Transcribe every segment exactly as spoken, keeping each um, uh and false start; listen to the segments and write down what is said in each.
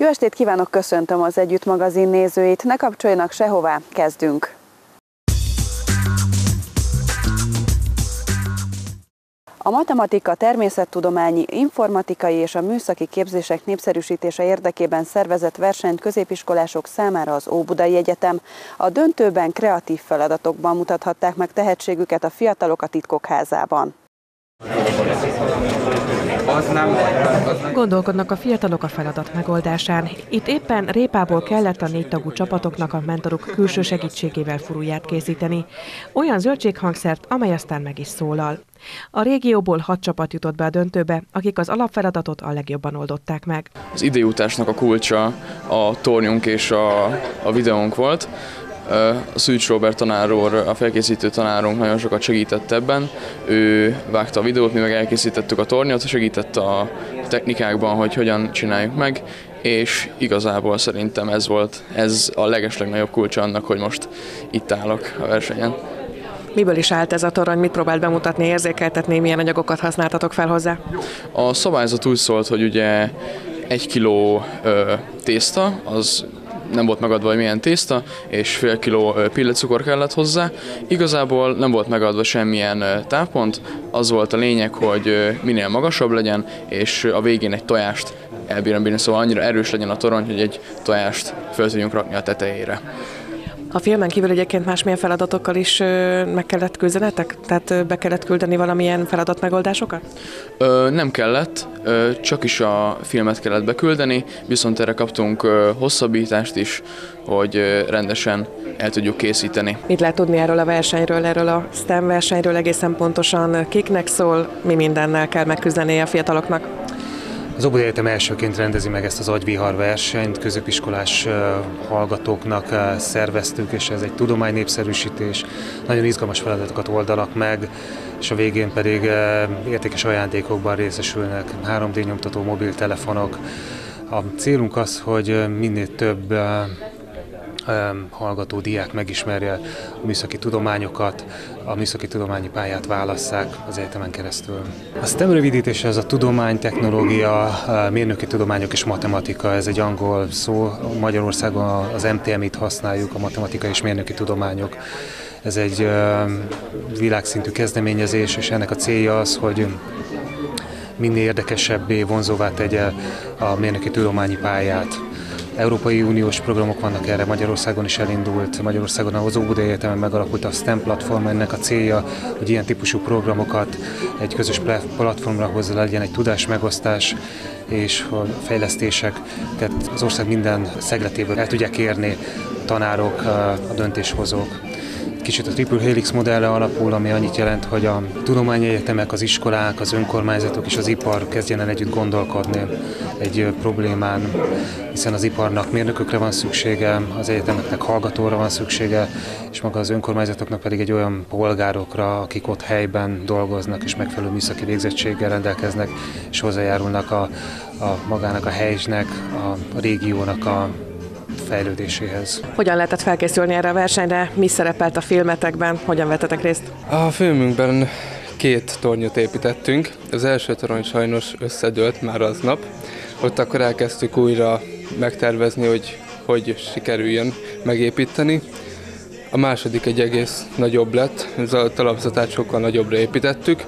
Jó estét kívánok, köszöntöm az Együtt magazin nézőit, ne kapcsoljanak sehová, kezdünk! A matematika, természettudományi, informatikai és a műszaki képzések népszerűsítése érdekében szervezett versenyt középiskolások számára az Óbudai Egyetem. A döntőben kreatív feladatokban mutathatták meg tehetségüket a fiatalok a Titkok Házában. Gondolkodnak a fiatalok a feladat megoldásán. Itt éppen répából kellett a négy tagú csapatoknak a mentoruk külső segítségével furulját készíteni. Olyan zöldséghangszert, amely aztán meg is szólal. A régióból hat csapat jutott be a döntőbe, akik az alapfeladatot a legjobban oldották meg. Az idejutásnak a kulcsa a tornyunk és a, a videónk volt. A Szűcs Róbert tanár úr, a felkészítő tanárunk nagyon sokat segített ebben. Ő vágta a videót, mi meg elkészítettük a tornyot, segített a technikákban, hogy hogyan csináljuk meg, és igazából szerintem ez volt, ez a legeslegnagyobb kulcsa annak, hogy most itt állok a versenyen. Miből is állt ez a torony, mit próbált bemutatni, érzékeltetni, milyen anyagokat használtatok fel hozzá? A szabályzat úgy szólt, hogy ugye egy kiló ö, tészta, az nem volt megadva, hogy milyen tészta, és fél kiló pillecukor kellett hozzá. Igazából nem volt megadva semmilyen táppont, az volt a lényeg, hogy minél magasabb legyen, és a végén egy tojást elbírom bírni, szóval annyira erős legyen a torony, hogy egy tojást fel tudjunk rakni a tetejére. A filmen kívül egyébként másmilyen feladatokkal is meg kellett küzdenetek? Tehát be kellett küldeni valamilyen feladatmegoldásokat? Ö, nem kellett, ö, csak is a filmet kellett beküldeni, viszont erre kaptunk ö, hosszabbítást is, hogy ö, rendesen el tudjuk készíteni. Mit lehet tudni erről a versenyről, erről a STEM versenyről egészen pontosan? Kiknek szól, mi mindennel kell megküzdenie a fiataloknak? Az Óbudai Egyetem elsőként rendezi meg ezt az agyvihar versenyt, középiskolás uh, hallgatóknak uh, szerveztük, és ez egy tudománynépszerűsítés. Nagyon izgalmas feladatokat oldanak meg, és a végén pedig uh, értékes ajándékokban részesülnek, három dé nyomtató mobiltelefonok. A célunk az, hogy minél több uh, hallgató, diák megismerje a műszaki tudományokat, a műszaki tudományi pályát válasszák az egyetemen keresztül. A STEM rövidítése az a tudomány, technológia, mérnöki tudományok és matematika, ez egy angol szó, Magyarországon az em té em-it használjuk, a matematika és mérnöki tudományok. Ez egy világszintű kezdeményezés, és ennek a célja az, hogy minél érdekesebbé, vonzóvá tegye a mérnöki tudományi pályát. Európai Uniós programok vannak erre, Magyarországon is elindult, Magyarországon az Óbudai Egyetemen megalakult a STEM platform, ennek a célja, hogy ilyen típusú programokat egy közös platformra hozza, legyen egy tudásmegosztás, és a fejlesztések, tehát az ország minden szegletéből el tudják érni a tanárok, a döntéshozók. Kicsit a Triple Helix modellre alapul, ami annyit jelent, hogy a tudományegyetemek, az iskolák, az önkormányzatok és az ipar kezdjen el együtt gondolkodni egy problémán, hiszen az iparnak mérnökökre van szüksége, az egyetemeknek hallgatóra van szüksége, és maga az önkormányzatoknak pedig egy olyan polgárokra, akik ott helyben dolgoznak és megfelelő műszaki végzettséggel rendelkeznek, és hozzájárulnak a, a magának a helynek, a, a régiónak a fejlődéséhez. Hogyan lehetett felkészülni erre a versenyre? Mi szerepelt a filmetekben? Hogyan vettetek részt? A filmünkben két tornyot építettünk. Az első torony sajnos összedőlt már aznap. Ott akkor elkezdtük újra megtervezni, hogy hogy sikerüljön megépíteni. A második egy egész nagyobb lett, ez a talapzatát sokkal nagyobbra építettük.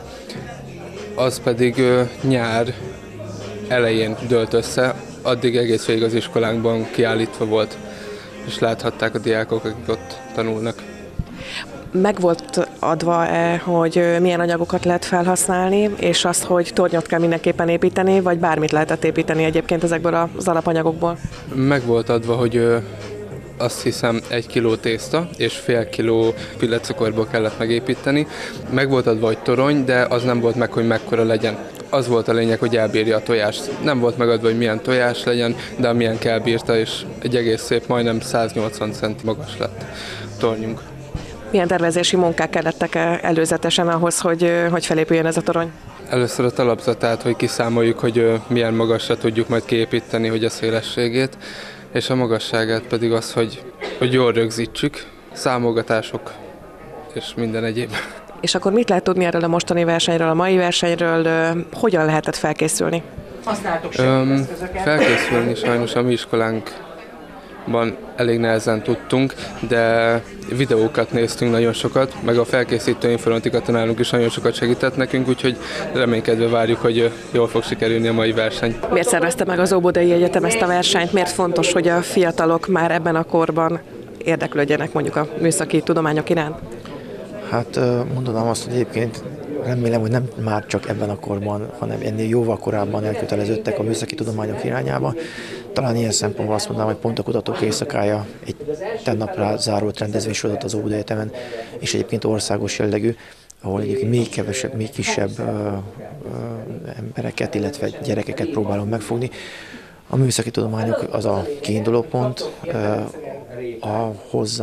Az pedig nyár elején dőlt össze, addig egész végig az iskolánkban kiállítva volt, és láthatták a diákok, akik ott tanulnak. Meg volt adva-e, hogy milyen anyagokat lehet felhasználni, és azt, hogy tornyot kell mindenképpen építeni, vagy bármit lehetett építeni egyébként ezekből az alapanyagokból? Meg volt adva, hogy azt hiszem egy kiló tészta és fél kiló pillecukorból kellett megépíteni. Meg volt adva, hogy torony, de az nem volt meg, hogy mekkora legyen. Az volt a lényeg, hogy elbírja a tojást. Nem volt megadva, hogy milyen tojás legyen, de amilyen elbírta, és egy egész szép, majdnem száznyolcvan centi magas lett a tornyunk. Milyen tervezési munkák kellettek előzetesen ahhoz, hogy, hogy felépüljön ez a torony? Először a talapzatát, hogy kiszámoljuk, hogy milyen magasra tudjuk majd kiépíteni, hogy a szélességét, és a magasságát pedig az, hogy, hogy jól rögzítsük, számogatások és minden egyéb. És akkor mit lehet tudni erről a mostani versenyről, a mai versenyről, hogyan lehetett felkészülni? Használtok Öm, felkészülni sajnos a mi iskolánkban elég nehezen tudtunk, de videókat néztünk nagyon sokat, meg a felkészítő informatika tanárunk is nagyon sokat segített nekünk, úgyhogy reménykedve várjuk, hogy jól fog sikerülni a mai verseny. Miért szervezte meg az Óbudai Egyetem ezt a versenyt? Miért fontos, hogy a fiatalok már ebben a korban érdeklődjenek mondjuk a műszaki tudományok iránt? Hát mondanám azt, hogy egyébként remélem, hogy nem már csak ebben a korban, hanem ennél jóval korábban elköteleződtek a műszaki tudományok irányába. Talán ilyen szempontból azt mondanám, hogy pont a Kutatók Éjszakája egy tennapra zárult rendezvénysorozat az Óbudai Egyetemen, és egyébként országos jellegű, ahol egyébként még kevesebb, még kisebb ö, ö, embereket, illetve gyerekeket próbálunk megfogni. A műszaki tudományok az a kiinduló pont, a hozzá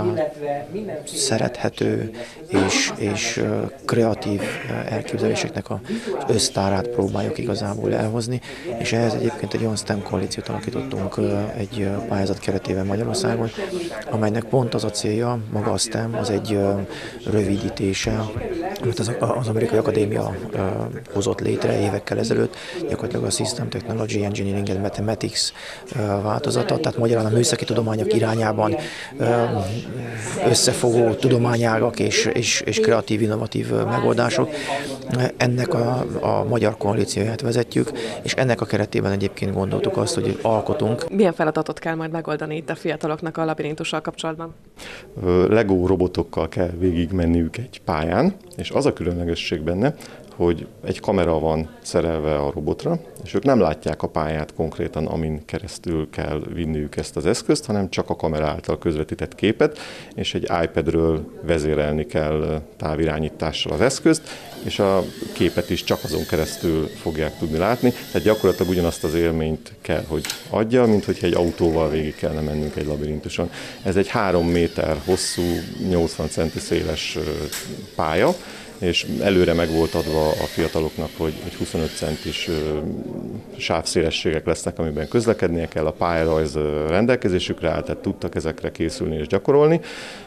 szerethető és, és kreatív elképzeléseknek az össztárát próbáljuk igazából elhozni, és ehhez egyébként egy olyan STEM koalíciót alakítottunk egy pályázat keretében Magyarországon, amelynek pont az a célja, maga a STEM, az egy rövidítése, amit az, az Amerikai Akadémia hozott létre évekkel ezelőtt, gyakorlatilag a System Technology, Engineering and Mathematics változata, tehát magyarán a műszaki tudományok irányában összefogó tudományágak és, és, és kreatív, innovatív megoldások. Ennek a, a magyar koalícióját vezetjük, és ennek a keretében egyébként gondoltuk azt, hogy alkotunk. Milyen feladatot kell majd megoldani itt a fiataloknak a labirintussal kapcsolatban? Lego robotokkal kell végigmenniük egy pályán, és az a különlegesség benne, hogy egy kamera van szerelve a robotra, és ők nem látják a pályát konkrétan, amin keresztül kell vinniük ezt az eszközt, hanem csak a kamera által közvetített képet, és egy iPadről vezérelni kell távirányítással az eszközt, és a képet is csak azon keresztül fogják tudni látni. Tehát gyakorlatilag ugyanazt az élményt kell, hogy adja, mint hogyha egy autóval végig kellene mennünk egy labirintuson. Ez egy három méter hosszú, nyolcvan centi széles pálya, és előre meg volt adva a fiataloknak, hogy, hogy huszonöt centis sávszélességek lesznek, amiben közlekednie kell, a pályarajz rendelkezésükre áll, tehát tudtak ezekre készülni és gyakorolni.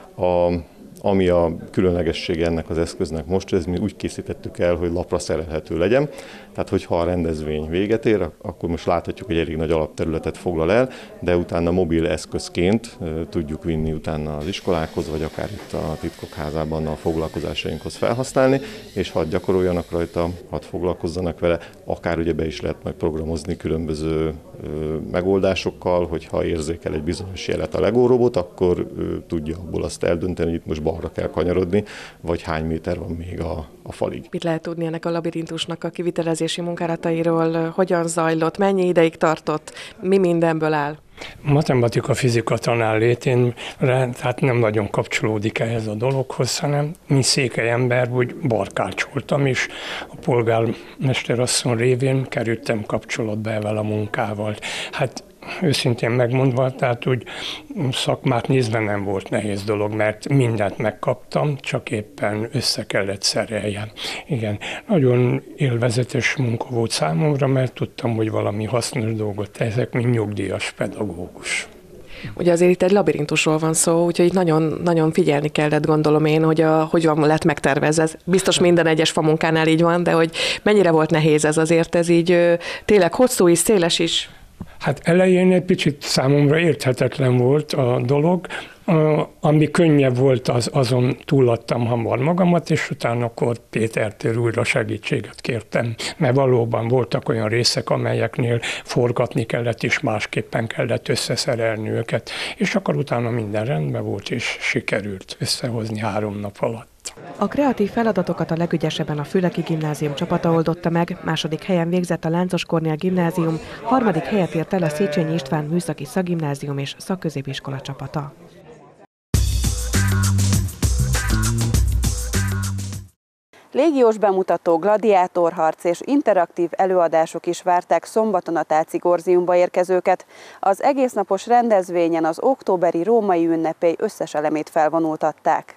A, ami a különlegessége ennek az eszköznek most, ez mi úgy készítettük el, hogy lapra szerelhető legyen. Tehát, hogyha a rendezvény véget ér, akkor most láthatjuk, hogy elég nagy alapterületet foglal el, de utána mobil eszközként tudjuk vinni utána az iskolákhoz, vagy akár itt a Titkok Házában a foglalkozásainkhoz felhasználni, és hadd gyakoroljanak rajta, hadd foglalkozzanak vele, akár ugye be is lehet majd programozni különböző megoldásokkal, hogyha érzékel egy bizonyos jelet a Lego robot, akkor tudja abból azt eldönteni, hogy itt most balra kell kanyarodni, vagy hány méter van még a, a falig. Mit lehet tudni ennek a labirintusnak a kivitelezési munkálatairól? Hogyan zajlott? Mennyi ideig tartott? Mi mindenből áll? Matematika-fizika tanár létén, tehát nem nagyon kapcsolódik ehhez a dologhoz, hanem mint székely ember úgy barkácsoltam, és a polgármesterasszony révén kerültem kapcsolatba ezzel a munkával. Hát őszintén megmondva, tehát úgy szakmát nézve nem volt nehéz dolog, mert mindent megkaptam, csak éppen össze kellett szereljem. Igen, nagyon élvezetes munka volt számomra, mert tudtam, hogy valami hasznos dolgot teszek, mint nyugdíjas pedagógus. Ugye azért itt egy labirintusról van szó, úgyhogy itt nagyon, nagyon figyelni kellett, gondolom én, hogy a, hogy van lett megtervezve. Biztos minden egyes famunkánál így van, de hogy mennyire volt nehéz ez azért, ez így tényleg hosszú is, széles is. Hát elején egy picit számomra érthetetlen volt a dolog, ami könnyebb volt, az, azon túladtam hamar magamat, és utána akkor Pétertől újra segítséget kértem, mert valóban voltak olyan részek, amelyeknél forgatni kellett, és másképpen kellett összeszerelni őket, és akkor utána minden rendben volt, és sikerült összehozni három nap alatt. A kreatív feladatokat a legügyesebben a Füleki Gimnázium csapata oldotta meg, második helyen végzett a Láncos Kornél Gimnázium, harmadik helyet ért el a Széchenyi István Műszaki Szakgimnázium és Szakközépiskola csapata. Légiós bemutató, gladiátorharc és interaktív előadások is várták szombaton a Táci Gorziumba érkezőket. Az egésznapos rendezvényen az októberi római ünnepély összes elemét felvonultatták.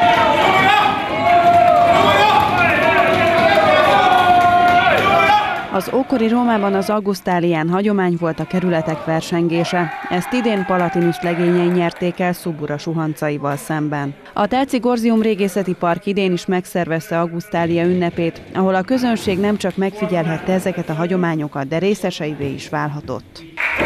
A Az ókori Rómában az Augusztálián hagyomány volt a kerületek versengése. Ezt idén Palatinus legényei nyerték el Subura suhancaival szemben. A Telci Gorzium Régészeti Park idén is megszervezte Augusztália ünnepét, ahol a közönség nem csak megfigyelhette ezeket a hagyományokat, de részeseivé is válhatott.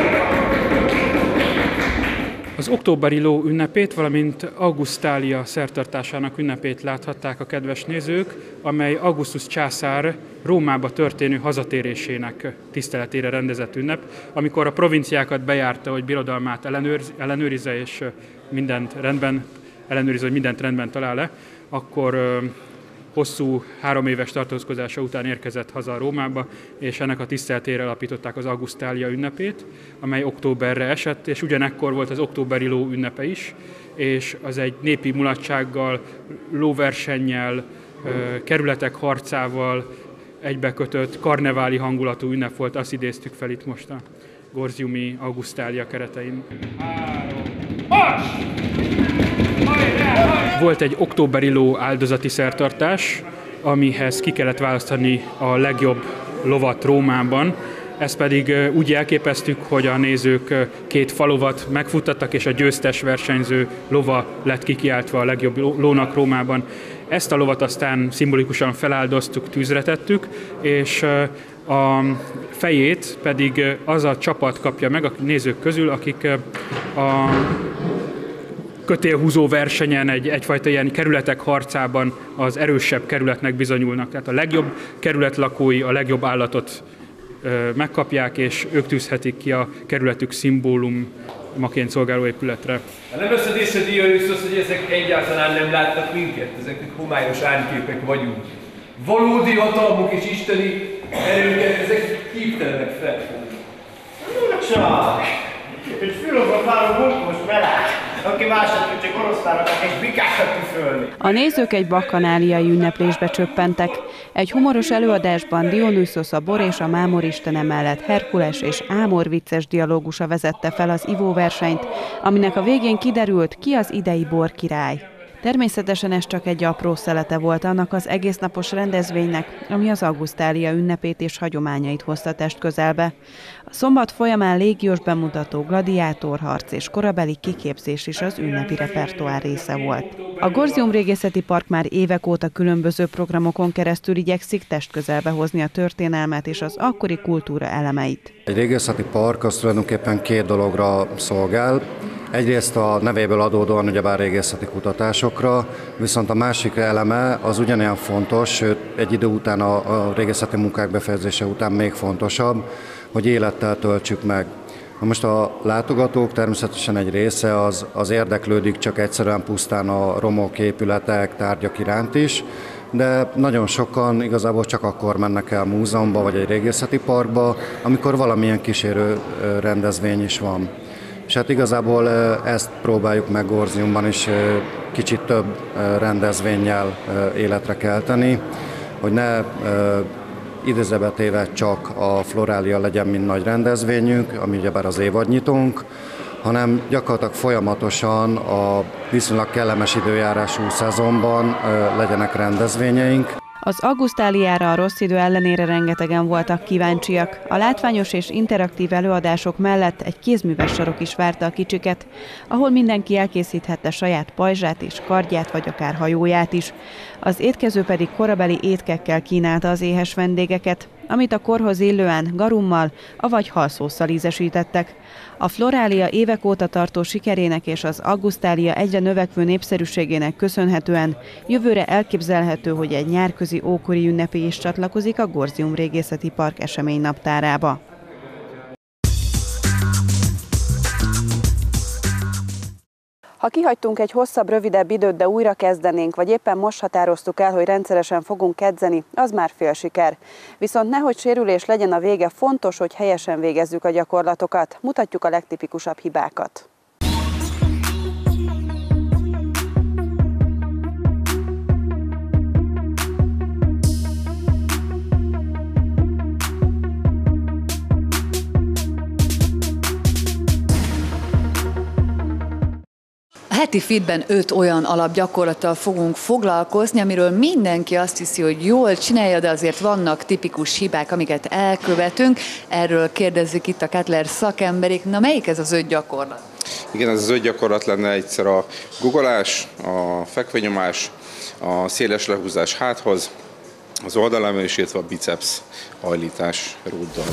Az októberi ló ünnepét, valamint Augusztália szertartásának ünnepét láthatták a kedves nézők, amely Augustus császár Rómába történő hazatérésének tiszteletére rendezett ünnep, amikor a provinciákat bejárta, hogy birodalmát ellenőriz, ellenőrizze és mindent rendben, ellenőrizze, hogy mindent rendben talál-e, akkor hosszú három éves tartózkodása után érkezett haza Rómába, és ennek a tiszteletére alapították az Augusztália ünnepét, amely októberre esett, és ugyanekkor volt az októberi ló ünnepe is, és az egy népi mulatsággal, lóversennyel, kerületek harcával egybekötött karneváli hangulatú ünnep volt, azt idéztük fel itt most a gorziumi Augusztália keretein. Volt egy októberi ló áldozati szertartás, amihez ki kellett választani a legjobb lovat Rómában. Ezt pedig úgy elképeztük, hogy a nézők két falovat megfuttattak, és a győztes versenyző lova lett kikiáltva a legjobb lónak Rómában. Ezt a lovat aztán szimbolikusan feláldoztuk, tűzre tettük, és a fejét pedig az a csapat kapja meg a nézők közül, akik a kötélhúzó versenyen, egy, egyfajta ilyen kerületek harcában az erősebb kerületnek bizonyulnak. Tehát a legjobb kerület lakói a legjobb állatot ö, megkapják, és ők tűzhetik ki a kerületük szimbólumaként szolgáló épületre. Nem veszed észre, Dionysos, hogy ezek egyáltalán nem látnak minket, ezek homályos árképek vagyunk. Valódi hatalmuk és isteni erőket, ezek képtelenek felfogni. Csak! Egy filozof várom most melák, aki másodjuk csak oroszlának és bikákat tüfölni. A nézők egy bakkanáliai ünneplésbe csöppentek. Egy humoros előadásban Dionysos a bor és a mámor istene mellett Herkules és Ámor vicces dialógusa vezette fel az ivóversenyt, aminek a végén kiderült, ki az idei bor király. Természetesen ez csak egy apró szelete volt annak az egésznapos rendezvénynek, ami az Augusztália ünnepét és hagyományait hozta testközelbe. A szombat folyamán légiós bemutató, gladiátorharc és korabeli kiképzés is az ünnepi repertoár része volt. A Gorzium Régészeti Park már évek óta különböző programokon keresztül igyekszik testközelbe hozni a történelmet és az akkori kultúra elemeit. Egy régészeti park az tulajdonképpen két dologra szolgál. Egyrészt a nevéből adódóan ugyebár régészeti kutatásokra, viszont a másik eleme az ugyanilyen fontos, sőt egy idő után a, a régészeti munkák befejezése után még fontosabb, hogy élettel töltsük meg. Most a látogatók természetesen egy része az, az érdeklődik csak egyszerűen pusztán a romok, épületek, tárgyak iránt is, de nagyon sokan igazából csak akkor mennek el múzeumba vagy egy régészeti parkba, amikor valamilyen kísérő rendezvény is van. És hát igazából ezt próbáljuk meg Gorziumban is kicsit több rendezvénnyel életre kelteni, hogy ne idézőbe téve csak a Florália legyen, mint nagy rendezvényünk, ami ugyebár az évadnyitónk, hanem gyakorlatilag folyamatosan a viszonylag kellemes időjárású szezonban legyenek rendezvényeink. Az Augusztáliára a rossz idő ellenére rengetegen voltak kíváncsiak. A látványos és interaktív előadások mellett egy kézműves sarok is várta a kicsiket, ahol mindenki elkészíthette saját pajzsát és kardját, vagy akár hajóját is. Az étkező pedig korabeli étkekkel kínálta az éhes vendégeket, amit a korhoz illően garummal, avagy halszósszal ízesítettek. A Florália évek óta tartó sikerének és az Augusztália egyre növekvő népszerűségének köszönhetően jövőre elképzelhető, hogy egy nyárközi ókori ünnepi is csatlakozik a Gorzium Régészeti Park eseménynaptárába. Ha kihagytunk egy hosszabb, rövidebb időt, de újra kezdenénk, vagy éppen most határoztuk el, hogy rendszeresen fogunk edzeni, az már fél siker. Viszont nehogy sérülés legyen a vége, fontos, hogy helyesen végezzük a gyakorlatokat. Mutatjuk a legtipikusabb hibákat. A heti Fitben öt olyan alapgyakorlattal fogunk foglalkozni, amiről mindenki azt hiszi, hogy jól csinálja, de azért vannak tipikus hibák, amiket elkövetünk. Erről kérdezzük itt a Kettler szakemberik. Na, melyik ez az öt gyakorlat? Igen, ez az öt gyakorlat lenne egyszer a guggolás, a fekvenyomás, a széles lehúzás háthoz, az oldalemelés, illetve a biceps hajlítás rúddal.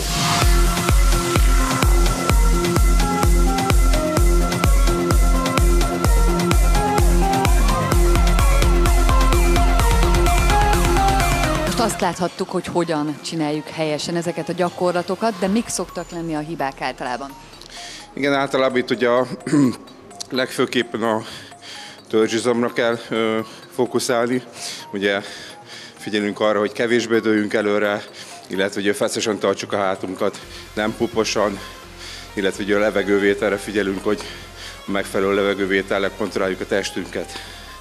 Azt láthattuk, hogy hogyan csináljuk helyesen ezeket a gyakorlatokat, de mik szoktak lenni a hibák általában? Igen, általában itt ugye a legfőképpen a törzsizomra kell ö, fókuszálni. Ugye figyelünk arra, hogy kevésbé dőljünk előre, illetve hogy feszesen tartsuk a hátunkat, nem puposan, illetve ugye a levegővételre figyelünk, hogy a megfelelő levegővétellel kontrolláljuk a testünket.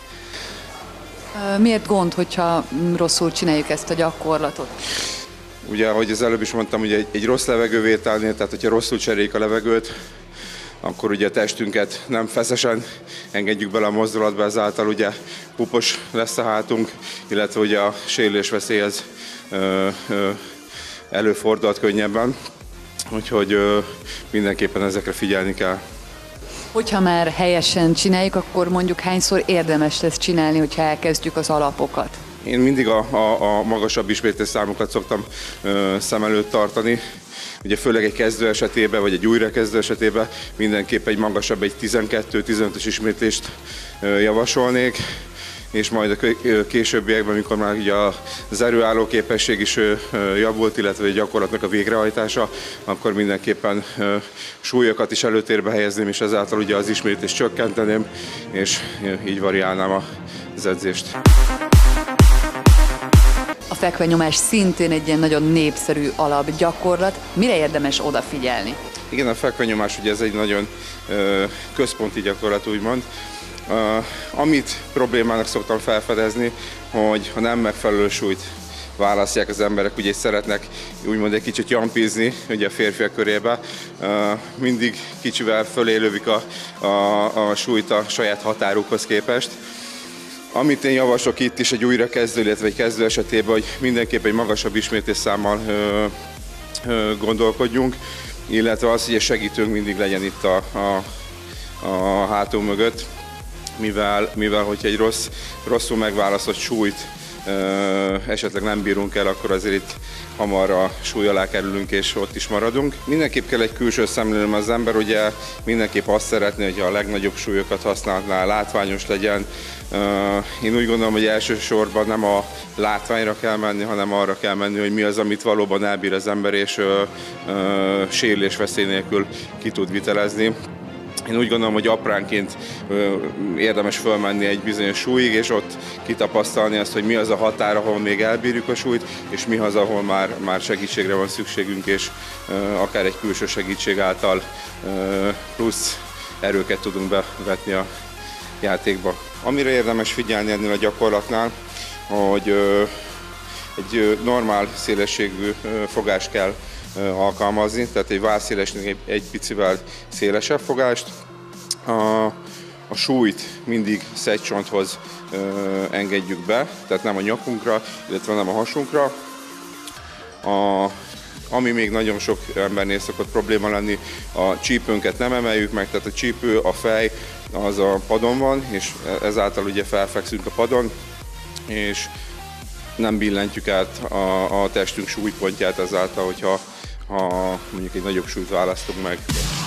Miért gond, hogyha rosszul csináljuk ezt a gyakorlatot? Ugye, ahogy az előbb is mondtam, ugye egy, egy rossz levegővételnél, tehát hogyha rosszul cseréljük a levegőt, akkor ugye a testünket nem feszesen engedjük bele a mozdulatba, ezáltal ugye pupos lesz a hátunk, illetve ugye a sérülés veszély ez ö, ö, előfordulhat könnyebben, úgyhogy ö, mindenképpen ezekre figyelni kell. Hogyha már helyesen csináljuk, akkor mondjuk hányszor érdemes lesz csinálni, hogyha elkezdjük az alapokat? Én mindig a, a, a magasabb ismétlésszámokat szoktam ö, szem előtt tartani. Ugye főleg egy kezdő esetében, vagy egy újrakezdő esetében mindenképp egy magasabb, egy tizenkettő-tizenötös ismétlést ö, javasolnék, és majd a későbbiekben, amikor már ugye az erőálló képesség is javult, illetve a gyakorlatnak a végrehajtása, akkor mindenképpen súlyokat is előtérbe helyezném, és ezáltal ugye az ismétlést csökkenteném, és így variálnám az edzést. A fekvenyomás szintén egy ilyen nagyon népszerű alapgyakorlat. Mire érdemes odafigyelni? Igen, a fekvenyomás ugye ez egy nagyon központi gyakorlat, úgymond. Uh, amit problémának szoktam felfedezni, hogy ha nem megfelelő súlyt választják az emberek, ugye szeretnek úgymond egy kicsit jampizni ugye a férfiak körébe, uh, mindig kicsivel fölé lövik a, a, a súlyt a saját határukhoz képest. Amit én javaslok itt is egy újrakezdő, illetve egy kezdő esetében, hogy mindenképp egy magasabb ismétlésszámmal uh, uh, gondolkodjunk, illetve az, hogy egy segítőnk mindig legyen itt a, a, a hátunk mögött. Mivel, mivel hogyha egy rossz, rosszul megválasztott súlyt ö, esetleg nem bírunk el, akkor azért itt hamar a súly alá kerülünk és ott is maradunk. Mindenképp kell egy külső szemlélőm az ember, ugye mindenképp azt szeretné, hogy a legnagyobb súlyokat használná, látványos legyen. Ö, én úgy gondolom, hogy elsősorban nem a látványra kell menni, hanem arra kell menni, hogy mi az, amit valóban elbír az ember, és ö, ö, sérülés veszély nélkül ki tud vitelezni. Én úgy gondolom, hogy apránként érdemes fölmenni egy bizonyos súlyig, és ott kitapasztalni azt, hogy mi az a határ, ahol még elbírjuk a súlyt, és mi az, ahol már, már segítségre van szükségünk, és akár egy külső segítség által plusz erőket tudunk bevetni a játékba. Amire érdemes figyelni ennél a gyakorlatnál, hogy egy normál szélességű fogást kell alkalmazni, tehát egy vállszélesnél egy picivel szélesebb fogást. A, a súlyt mindig szedcsonthoz ö, engedjük be, tehát nem a nyakunkra, illetve nem a hasunkra. A, ami még nagyon sok embernél szokott probléma lenni, a csípőnket nem emeljük meg, tehát a csípő, a fej az a padon van, és ezáltal ugye felfekszünk a padon, és nem billentjük át a, a testünk súlypontját ezáltal, hogyha ha mondjuk egy nagyobb súlyt választunk meg.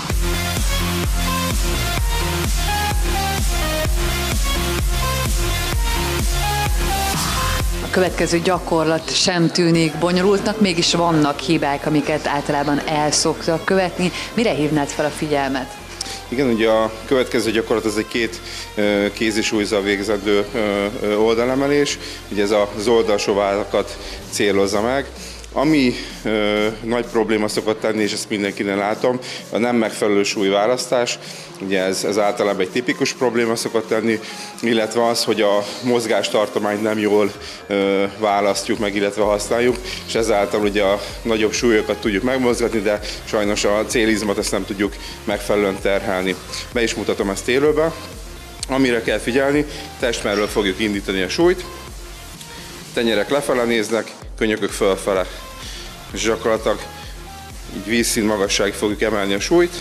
A következő gyakorlat sem tűnik bonyolultnak, mégis vannak hibák, amiket általában el szoktak követni. Mire hívnád fel a figyelmet? Igen, ugye a következő gyakorlat az egy két kézi súlyzal végzendő oldalemelés. Ugye ez az oldalsó vállakat célozza meg. Ami ö, nagy probléma szokott tenni, és ezt mindenkinek látom, a nem megfelelő súlyválasztás. Ugye ez, ez általában egy tipikus probléma szokott tenni, illetve az, hogy a mozgástartományt nem jól ö, választjuk meg, illetve használjuk, és ezáltal ugye a nagyobb súlyokat tudjuk megmozgatni, de sajnos a célizmot ezt nem tudjuk megfelelően terhelni. Be is mutatom ezt élőben. Amire kell figyelni, testmerről fogjuk indítani a súlyt, tenyerek lefele néznek, könyökök fölfele, és gyakorlatilag így vízszint magasságig fogjuk emelni a súlyt.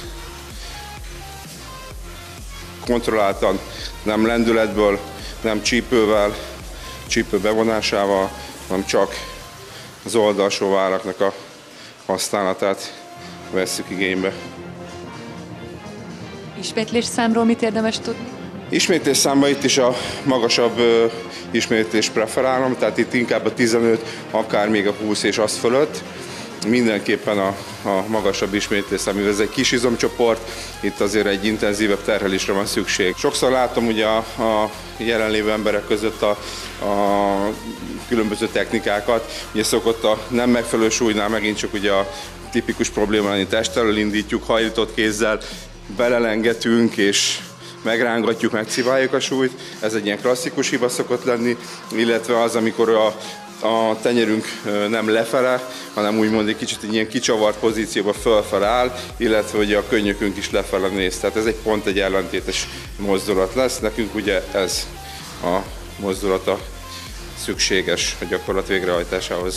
Kontrolláltan, nem lendületből, nem csípővel, csípő bevonásával, hanem csak az oldalsó vállaknak a használatát vesszük igénybe. Ismétlés számról mit érdemes tudni? Ismétlés számban itt is a magasabb ö, ismétlés preferálom, tehát itt inkább a tizenöt, akár még a húsz és azt fölött. Mindenképpen a, a magasabb ismétlés szám, mivel ez egy kis izomcsoport, itt azért egy intenzívebb terhelésre van szükség. Sokszor látom ugye a, a jelenlévő emberek között a, a különböző technikákat. Ugye szokott a nem megfelelő súlynál megint csak ugye a tipikus probléma lenni, test elől indítjuk, hajlított kézzel, belelengetünk és megrángatjuk, megciváljuk a súlyt. Ez egy ilyen klasszikus hiba szokott lenni, illetve az, amikor a, a tenyerünk nem lefele, hanem úgymond egy kicsit egy ilyen kicsavart pozícióba fölfele áll, illetve ugye a könnyökünk is lefele néz. Tehát ez egy pont egy ellentétes mozdulat lesz. Nekünk ugye ez a mozdulata szükséges a gyakorlat végrehajtásához.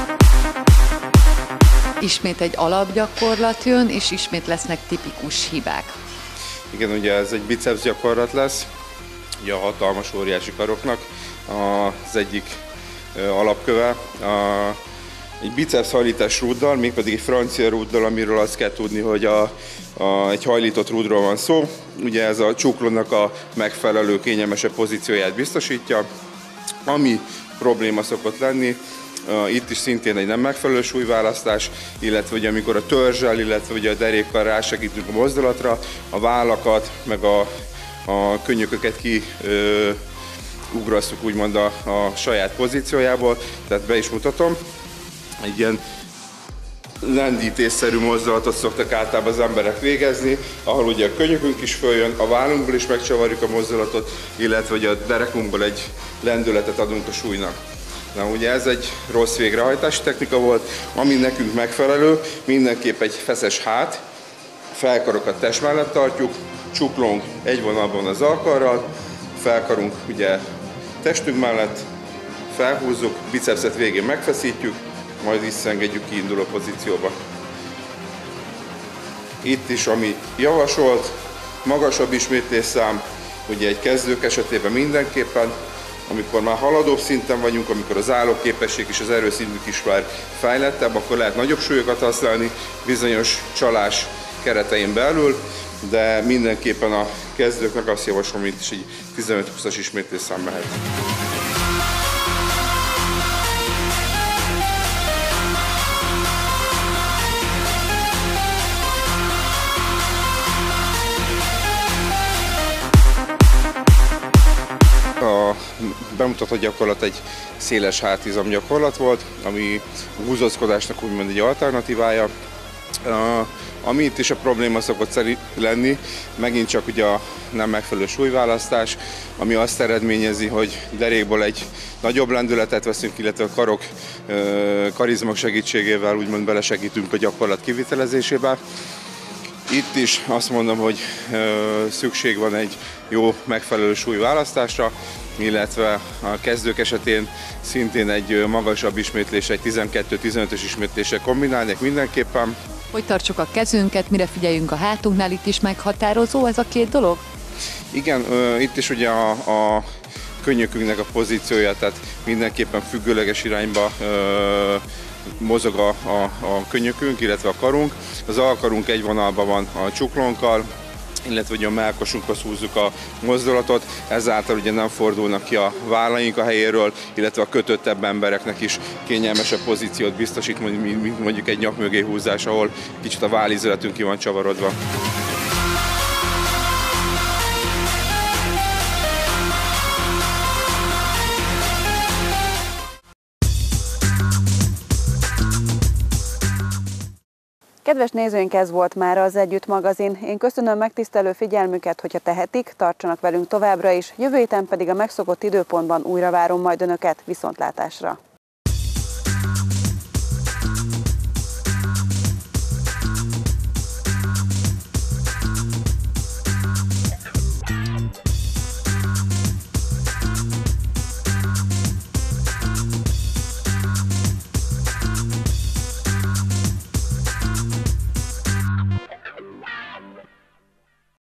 Ismét egy alapgyakorlat jön, és ismét lesznek tipikus hibák. Igen, ugye ez egy biceps gyakorlat lesz, ugye a hatalmas, óriási karoknak az egyik alapköve. Egy biceps hajlítás rúddal, mégpedig egy francia rúddal, amiről azt kell tudni, hogy a, a, egy hajlított rúdról van szó. Ugye ez a csuklónak a megfelelő, kényelmesebb pozícióját biztosítja. Ami probléma szokott lenni, itt is szintén egy nem megfelelő súlyválasztás, illetve ugye amikor a törzsel, illetve ugye a derékkal rásegítünk a mozdulatra, a vállakat, meg a, a könnyököket kiugrasszuk úgymond a, a saját pozíciójából, tehát be is mutatom. Egy ilyen lendítésszerű mozdulatot szoktak általában az emberek végezni, ahol ugye a könnyökünk is följön, a vállunkból is megcsavarjuk a mozdulatot, illetve ugye a derekunkból egy lendületet adunk a súlynak. Na ugye ez egy rossz végrehajtási technika volt, ami nekünk megfelelő, mindenképp egy feszes hát, felkarokat test mellett tartjuk, csuklónk egy vonalban az alkarral, felkarunk ugye testünk mellett, felhúzzuk, bicepszet végén megfeszítjük, majd visszaengedjük kiinduló pozícióba. Itt is, ami javasolt, magasabb ismétlésszám, ugye egy kezdők esetében mindenképpen, amikor már haladóbb szinten vagyunk, amikor az állóképesség és az erőszintünk is már fejlettebb, akkor lehet nagyobb súlyokat használni bizonyos csalás keretein belül, de mindenképpen a kezdőknek azt javaslom, hogy itt is egy tizenöt-húszas ismétlésszám mehet. A bemutatott gyakorlat egy széles hátizom gyakorlat volt, ami a húzózkodásnak úgymond egy alternatívája. Ami itt is a probléma szokott lenni, megint csak ugye a nem megfelelő súlyválasztás, ami azt eredményezi, hogy derékból egy nagyobb lendületet veszünk, illetve a karok, karizmak segítségével úgymond belesegítünk a gyakorlat kivitelezésébe. Itt is azt mondom, hogy szükség van egy jó, megfelelő súlyválasztásra, illetve a kezdők esetén szintén egy magasabb ismétlés, egy tizenkettő-tizenötös ismétléssel kombinálják mindenképpen. Hogy tartsuk a kezünket, mire figyeljünk a hátunknál, itt is meghatározó ez a két dolog? Igen, itt is ugye a, a könnyökünknek a pozíciója, tehát mindenképpen függőleges irányba ö, mozog a, a, a könnyökünk, illetve a karunk. Az alkarunk egy vonalban van a csuklónkkal, illetve ugye a mellkasunkhoz húzzuk a mozdulatot, ezáltal ugye nem fordulnak ki a vállaink a helyéről, illetve a kötöttebb embereknek is kényelmesebb pozíciót biztosít, mint mondjuk egy nyak mögé húzás, ahol kicsit a vállizületünk ki van csavarodva. Kedves nézőink, ez volt már az Együtt magazin. Én köszönöm megtisztelő figyelmüket, hogyha tehetik, tartsanak velünk továbbra is, jövő héten pedig a megszokott időpontban újra várom majd Önöket. Viszontlátásra!